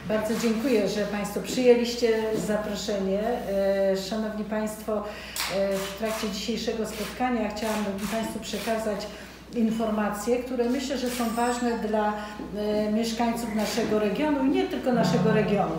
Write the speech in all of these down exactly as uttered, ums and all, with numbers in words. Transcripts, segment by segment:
Bardzo dziękuję, że Państwo przyjęliście zaproszenie. Szanowni Państwo, w trakcie dzisiejszego spotkania chciałam Państwu przekazać informacje, które myślę, że są ważne dla mieszkańców naszego regionu i nie tylko naszego regionu.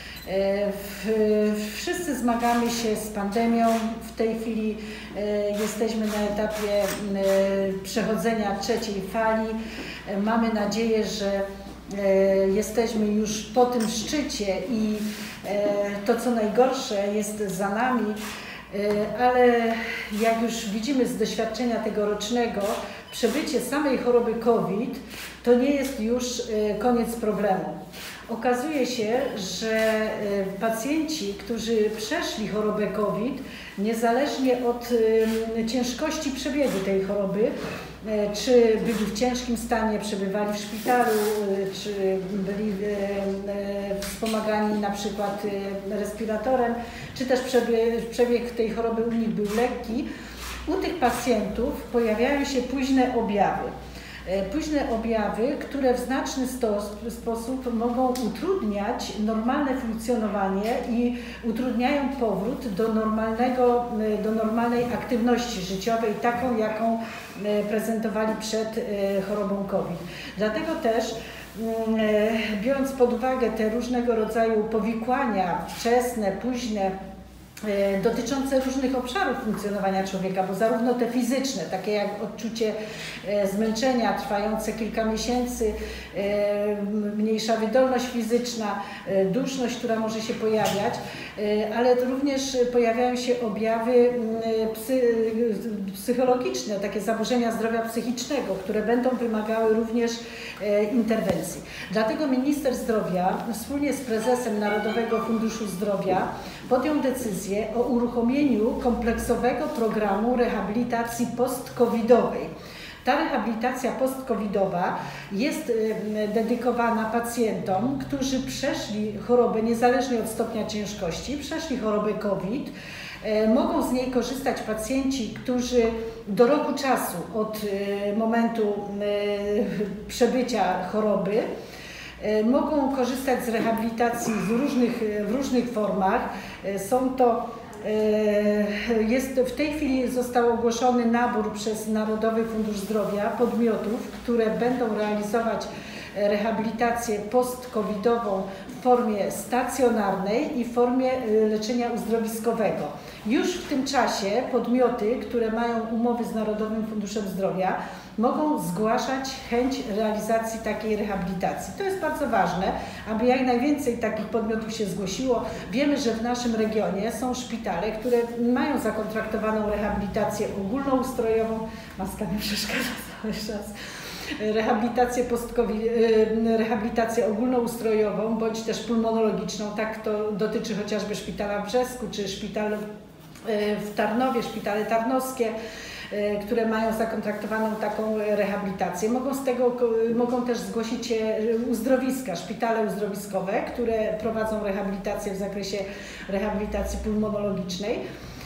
Wszyscy zmagamy się z pandemią. W tej chwili jesteśmy na etapie przechodzenia trzeciej fali. Mamy nadzieję, że jesteśmy już po tym szczycie i to, co najgorsze, jest za nami, ale jak już widzimy z doświadczenia tegorocznego, przebycie samej choroby COVID to nie jest już koniec problemu. Okazuje się, że pacjenci, którzy przeszli chorobę COVID, niezależnie od ciężkości przebiegu tej choroby, czy byli w ciężkim stanie, przebywali w szpitalu, czy byli wspomagani na przykład respiratorem, czy też przebieg tej choroby u nich był lekki, u tych pacjentów pojawiają się późne objawy. Późne objawy, które w znaczny sposób mogą utrudniać normalne funkcjonowanie i utrudniają powrót do, normalnego, do normalnej aktywności życiowej, taką jaką prezentowali przed chorobą COVID. Dlatego też, biorąc pod uwagę te różnego rodzaju powikłania wczesne, późne, dotyczące różnych obszarów funkcjonowania człowieka, bo zarówno te fizyczne, takie jak odczucie zmęczenia trwające kilka miesięcy, mniejsza wydolność fizyczna, duszność, która może się pojawiać, ale również pojawiają się objawy psy, psychologiczne, takie zaburzenia zdrowia psychicznego, które będą wymagały również interwencji. Dlatego minister zdrowia wspólnie z prezesem Narodowego Funduszu Zdrowia podjął decyzję o uruchomieniu kompleksowego programu rehabilitacji post-covidowej. Ta rehabilitacja post-covidowa jest dedykowana pacjentom, którzy przeszli chorobę niezależnie od stopnia ciężkości, przeszli chorobę COVID. Mogą z niej korzystać pacjenci, którzy do roku czasu od momentu przebycia choroby mogą korzystać z rehabilitacji z różnych, w różnych formach. Są to, jest, w tej chwili został ogłoszony nabór przez Narodowy Fundusz Zdrowia podmiotów, które będą realizować rehabilitację post-covidową w formie stacjonarnej i w formie leczenia uzdrowiskowego. Już w tym czasie podmioty, które mają umowy z Narodowym Funduszem Zdrowia, mogą zgłaszać chęć realizacji takiej rehabilitacji. To jest bardzo ważne, aby jak najwięcej takich podmiotów się zgłosiło. Wiemy, że w naszym regionie są szpitale, które mają zakontraktowaną rehabilitację ogólnoustrojową. Maska mi przeszkadza cały czas. Rehabilitację post-COVID, rehabilitację ogólnoustrojową bądź też pulmonologiczną. Tak to dotyczy chociażby szpitala w Brzesku czy szpitalu w Tarnowie, szpitale tarnowskie, które mają zakontraktowaną taką rehabilitację. Mogą, z tego, mogą też zgłosić się uzdrowiska, szpitale uzdrowiskowe, które prowadzą rehabilitację w zakresie rehabilitacji pulmonologicznej.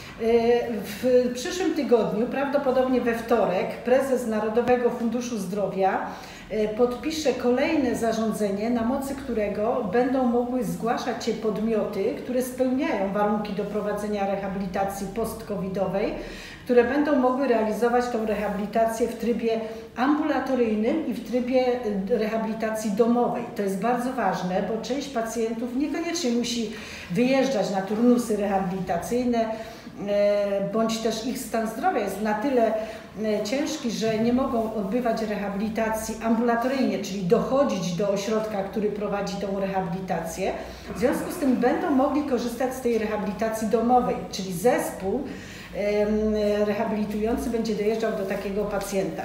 W przyszłym tygodniu, prawdopodobnie we wtorek, prezes Narodowego Funduszu Zdrowia podpisze kolejne zarządzenie, na mocy którego będą mogły zgłaszać się podmioty, które spełniają warunki do prowadzenia rehabilitacji post-covidowej, które będą mogły realizować tą rehabilitację w trybie ambulatoryjnym i w trybie rehabilitacji domowej. To jest bardzo ważne, bo część pacjentów niekoniecznie musi wyjeżdżać na turnusy rehabilitacyjne, bądź też ich stan zdrowia jest na tyle ciężki, że nie mogą odbywać rehabilitacji ambulatoryjnie, czyli dochodzić do ośrodka, który prowadzi tą rehabilitację. W związku z tym będą mogli korzystać z tej rehabilitacji domowej, czyli zespół rehabilitujący będzie dojeżdżał do takiego pacjenta.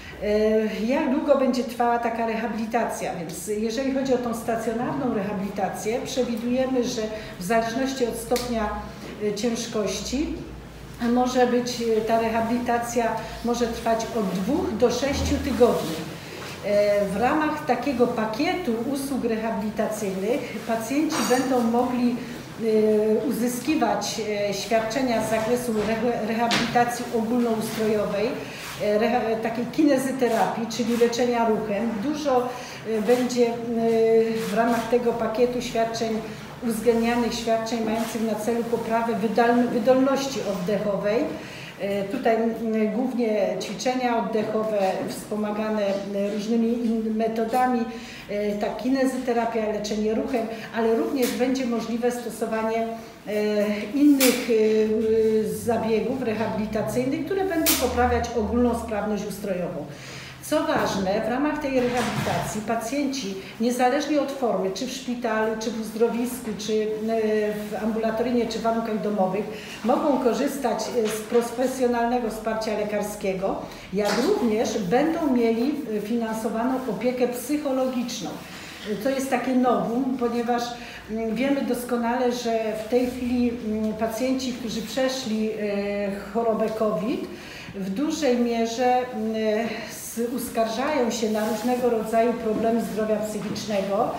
Jak długo będzie trwała taka rehabilitacja? Więc jeżeli chodzi o tą stacjonarną rehabilitację, przewidujemy, że w zależności od stopnia ciężkości może być ta rehabilitacja może trwać od dwóch do sześciu tygodni. W ramach takiego pakietu usług rehabilitacyjnych pacjenci będą mogli uzyskiwać świadczenia z zakresu rehabilitacji ogólnoustrojowej, takiej kinezyterapii, czyli leczenia ruchem. Dużo będzie w ramach tego pakietu świadczeń uwzględnianych świadczeń mających na celu poprawę wydolności oddechowej. Tutaj głównie ćwiczenia oddechowe wspomagane różnymi metodami, ta kinezyterapia, leczenie ruchem, ale również będzie możliwe stosowanie innych zabiegów rehabilitacyjnych, które będą poprawiać ogólną sprawność ustrojową. Co ważne, w ramach tej rehabilitacji pacjenci, niezależnie od formy, czy w szpitalu, czy w uzdrowisku, czy w ambulatoryjnie, czy w warunkach domowych, mogą korzystać z profesjonalnego wsparcia lekarskiego, jak również będą mieli finansowaną opiekę psychologiczną. To jest takie novum, ponieważ wiemy doskonale, że w tej chwili pacjenci, którzy przeszli chorobę COVID, w dużej mierze uskarżają się na różnego rodzaju problemy zdrowia psychicznego,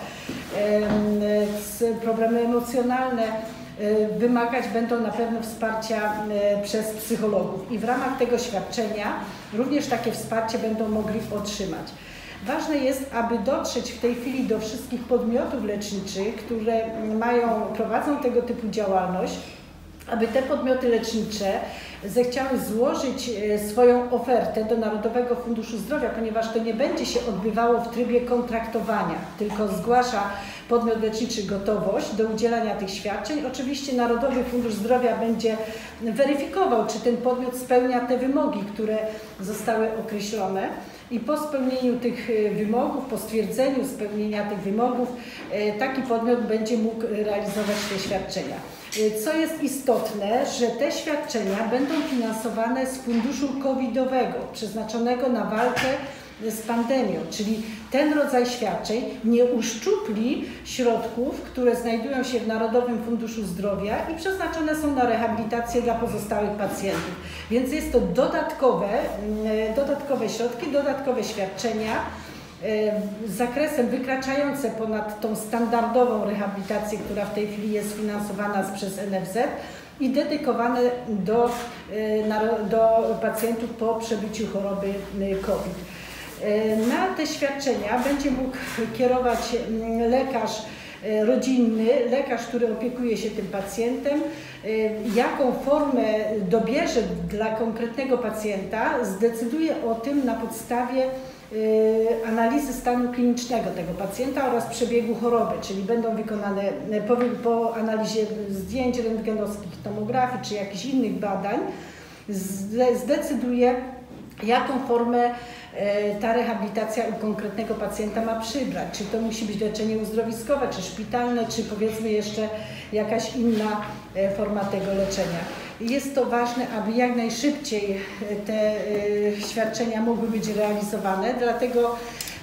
problemy emocjonalne, wymagać będą na pewno wsparcia przez psychologów i w ramach tego świadczenia również takie wsparcie będą mogli otrzymać. Ważne jest, aby dotrzeć w tej chwili do wszystkich podmiotów leczniczych, które mają, prowadzą tego typu działalność, aby te podmioty lecznicze zechciały złożyć swoją ofertę do Narodowego Funduszu Zdrowia, ponieważ to nie będzie się odbywało w trybie kontraktowania, tylko zgłasza podmiot leczniczy gotowość do udzielania tych świadczeń. Oczywiście Narodowy Fundusz Zdrowia będzie weryfikował, czy ten podmiot spełnia te wymogi, które zostały określone. I po spełnieniu tych wymogów, po stwierdzeniu spełnienia tych wymogów, taki podmiot będzie mógł realizować te świadczenia. Co jest istotne, że te świadczenia będą finansowane z funduszu covidowego, przeznaczonego na walkę z pandemią, czyli ten rodzaj świadczeń nie uszczupli środków, które znajdują się w Narodowym Funduszu Zdrowia i przeznaczone są na rehabilitację dla pozostałych pacjentów. Więc jest to dodatkowe, dodatkowe środki, dodatkowe świadczenia z zakresem wykraczające ponad tą standardową rehabilitację, która w tej chwili jest finansowana przez N F Z i dedykowane do, do pacjentów po przebyciu choroby COVID. Na te świadczenia będzie mógł kierować lekarz rodzinny, lekarz, który opiekuje się tym pacjentem. Jaką formę dobierze dla konkretnego pacjenta, zdecyduje o tym na podstawie analizy stanu klinicznego tego pacjenta oraz przebiegu choroby, czyli będą wykonane po, po analizie zdjęć rentgenowskich, tomografii czy jakichś innych badań, zdecyduje, jaką formę ta rehabilitacja u konkretnego pacjenta ma przybrać. Czy to musi być leczenie uzdrowiskowe, czy szpitalne, czy powiedzmy jeszcze jakaś inna forma tego leczenia. Jest to ważne, aby jak najszybciej te świadczenia mogły być realizowane, dlatego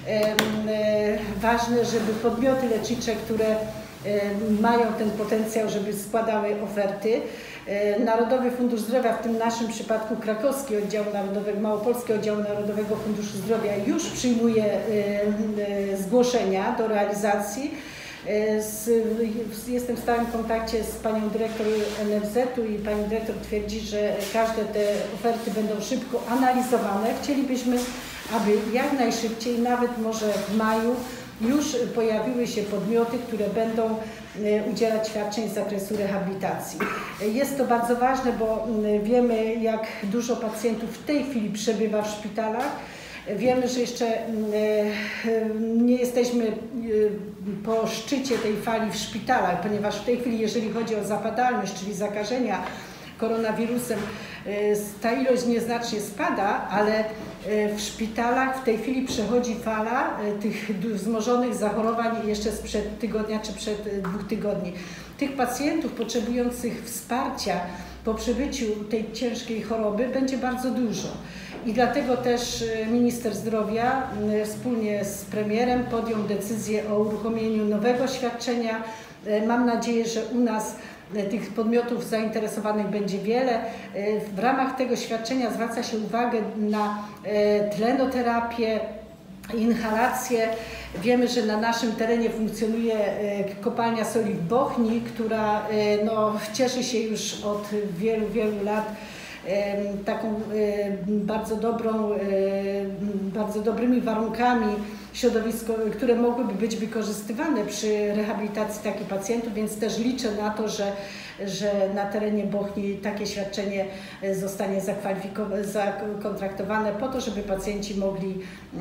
ważne, żeby podmioty lecznicze, które mają ten potencjał, żeby składały oferty. Narodowy Fundusz Zdrowia, w tym naszym przypadku Krakowski Oddział Narodowego, Małopolski Oddział Narodowego Funduszu Zdrowia już przyjmuje zgłoszenia do realizacji. Jestem w stałym kontakcie z panią dyrektor N F Z-u i pani dyrektor twierdzi, że każde te oferty będą szybko analizowane. Chcielibyśmy, aby jak najszybciej, nawet może w maju, już pojawiły się podmioty, które będą udzielać świadczeń z zakresu rehabilitacji. Jest to bardzo ważne, bo wiemy, jak dużo pacjentów w tej chwili przebywa w szpitalach. Wiemy, że jeszcze nie jesteśmy po szczycie tej fali w szpitalach, ponieważ w tej chwili, jeżeli chodzi o zapadalność, czyli zakażenia koronawirusem, ta ilość nieznacznie spada, ale w szpitalach w tej chwili przechodzi fala tych wzmożonych zachorowań jeszcze sprzed tygodnia czy przed dwóch tygodni. Tych pacjentów potrzebujących wsparcia po przebyciu tej ciężkiej choroby będzie bardzo dużo. I dlatego też minister zdrowia wspólnie z premierem podjął decyzję o uruchomieniu nowego świadczenia. Mam nadzieję, że u nas tych podmiotów zainteresowanych będzie wiele. W ramach tego świadczenia zwraca się uwagę na tlenoterapię, inhalację. Wiemy, że na naszym terenie funkcjonuje kopalnia soli w Bochni, która no, cieszy się już od wielu, wielu lat taką bardzo dobrą, bardzo dobrymi warunkami środowisko, które mogłyby być wykorzystywane przy rehabilitacji takich pacjentów, więc też liczę na to, że, że na terenie Bochni takie świadczenie zostanie zakontraktowane po to, żeby pacjenci mogli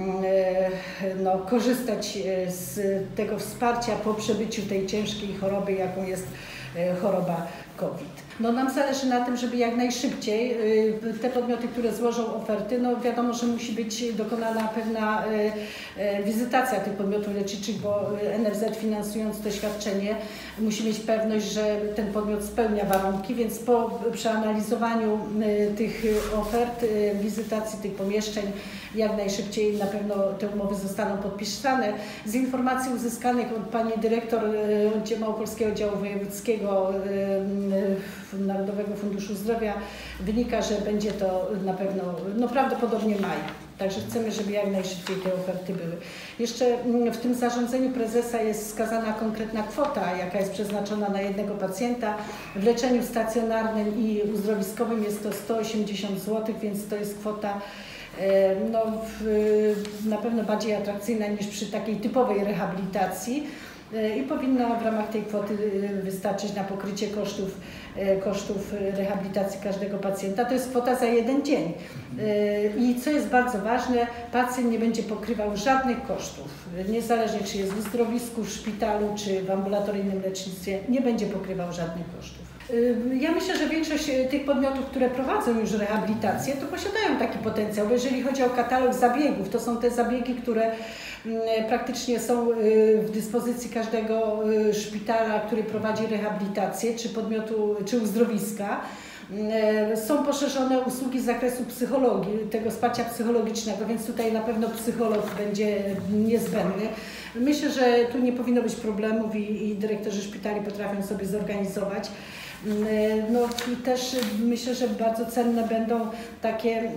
no, korzystać z tego wsparcia po przebyciu tej ciężkiej choroby, jaką jest choroba COVID. No nam zależy na tym, żeby jak najszybciej te podmioty, które złożą oferty, no wiadomo, że musi być dokonana pewna wizytacja tych podmiotów leczniczych, bo N F Z finansując to świadczenie musi mieć pewność, że ten podmiot spełnia warunki, więc po przeanalizowaniu tych ofert, wizytacji tych pomieszczeń jak najszybciej na pewno te umowy zostaną podpisane. Z informacji uzyskanych od pani dyrektor Małopolskiego Oddziału Wojewódzkiego Narodowego Funduszu Zdrowia wynika, że będzie to na pewno, no prawdopodobnie maj. Także chcemy, żeby jak najszybciej te oferty były. Jeszcze w tym zarządzeniu prezesa jest wskazana konkretna kwota, jaka jest przeznaczona na jednego pacjenta. W leczeniu stacjonarnym i uzdrowiskowym jest to sto osiemdziesiąt złotych, więc to jest kwota no, na pewno bardziej atrakcyjna niż przy takiej typowej rehabilitacji. I powinna w ramach tej kwoty wystarczyć na pokrycie kosztów, kosztów rehabilitacji każdego pacjenta. To jest kwota za jeden dzień. I co jest bardzo ważne, pacjent nie będzie pokrywał żadnych kosztów. Niezależnie czy jest w uzdrowisku, w szpitalu, czy w ambulatoryjnym lecznictwie, nie będzie pokrywał żadnych kosztów. Ja myślę, że większość tych podmiotów, które prowadzą już rehabilitację, to posiadają taki potencjał, bo jeżeli chodzi o katalog zabiegów, to są te zabiegi, które praktycznie są w dyspozycji każdego szpitala, który prowadzi rehabilitację, czy podmiotu, czy uzdrowiska. Są poszerzone usługi z zakresu psychologii, tego wsparcia psychologicznego, więc tutaj na pewno psycholog będzie niezbędny. Myślę, że tu nie powinno być problemów i, i dyrektorzy szpitali potrafią sobie zorganizować. No i też myślę, że bardzo cenne będą takie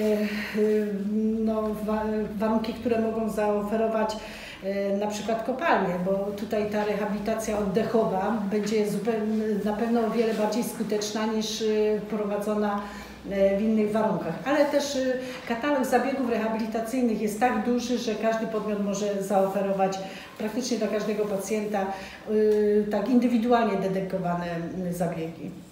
no, warunki, które mogą zaoferować na przykład kopalnie, bo tutaj ta rehabilitacja oddechowa będzie zupełnie, na pewno o wiele bardziej skuteczna niż prowadzona w innych warunkach. Ale też katalog zabiegów rehabilitacyjnych jest tak duży, że każdy podmiot może zaoferować praktycznie dla każdego pacjenta tak indywidualnie dedykowane zabiegi.